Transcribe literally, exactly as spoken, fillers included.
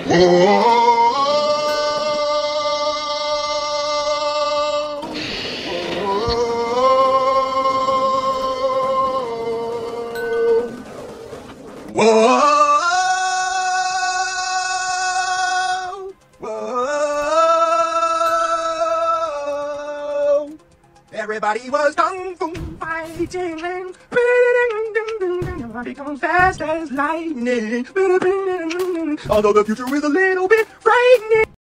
Whoa. Everybody was kung fu fighting and become fast as lightning. Although the future is a little bit frightening.